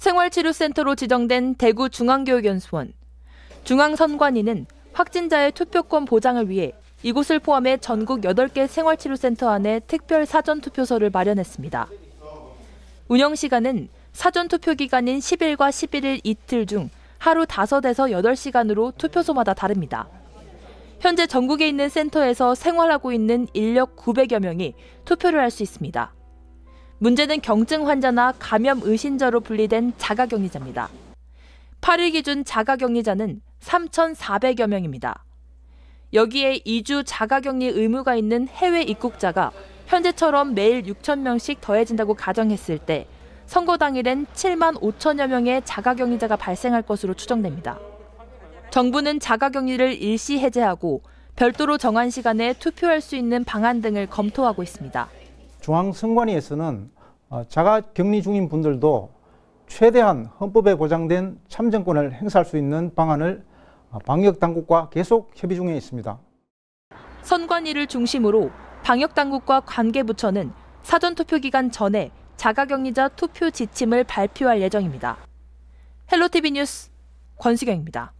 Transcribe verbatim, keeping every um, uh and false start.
생활치료센터로 지정된 대구 중앙교육연수원. 중앙선관위는 확진자의 투표권 보장을 위해 이곳을 포함해 전국 여덟 개 생활치료센터 안에 특별 사전투표소를 마련했습니다. 운영시간은 사전투표 기간인 십 일과 십일 일 이틀 중 하루 다섯에서 여덟 시간으로 투표소마다 다릅니다. 현재 전국에 있는 센터에서 생활하고 있는 인력 구백여 명이 투표를 할 수 있습니다. 문제는 경증 환자나 감염 의심자로 분리된 자가격리자입니다. 팔 일 기준 자가격리자는 삼천사백여 명입니다. 여기에 이 주 자가격리 의무가 있는 해외 입국자가 현재처럼 매일 육천 명씩 더해진다고 가정했을 때 선거 당일엔 칠만 오천여 명의 자가격리자가 발생할 것으로 추정됩니다. 정부는 자가격리를 일시 해제하고 별도로 정한 시간에 투표할 수 있는 방안 등을 검토하고 있습니다. 중앙선관위에서는 자가격리 중인 분들도 최대한 헌법에 보장된 참정권을 행사할 수 있는 방안을 방역당국과 계속 협의 중에 있습니다. 선관위를 중심으로 방역당국과 관계부처는 사전투표 기간 전에 자가격리자 투표 지침을 발표할 예정입니다. 헬로티비 뉴스 권수경입니다.